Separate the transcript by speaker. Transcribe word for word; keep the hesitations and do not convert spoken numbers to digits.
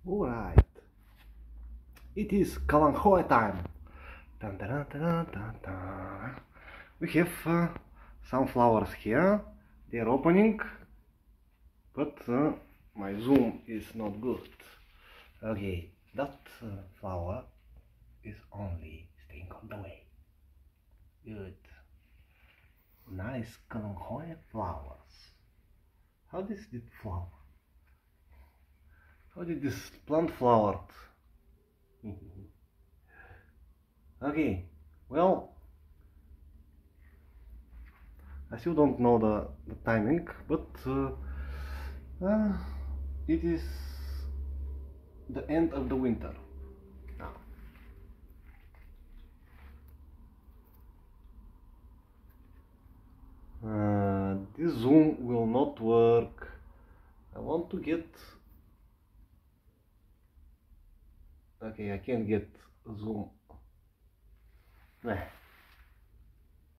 Speaker 1: Alright, it is Kalanchoe time. Dun, dun, dun, dun, dun, dun. We have uh, some flowers here. They are opening, but uh, my zoom is not good. Okay, that uh, flower is only staying on the way. Good. Nice Kalanchoe flowers. How does it flower? How did this plant flowered? Okay, well, I still don't know the, the timing, but uh, uh, it is the end of the winter now. Uh, this zoom will not work. I want to get... Okay, I can't get zoom. Nah.